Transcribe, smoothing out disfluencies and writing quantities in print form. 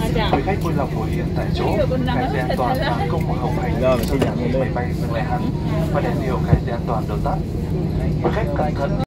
Quý khách vui lòng ngồi yên tại chỗ, cài dây an toàn và không mở hậu hành sau khi máy bay dừng lại hẳn và đèn hiệu cài dây an toàn được tắt. Quý khách cẩn thận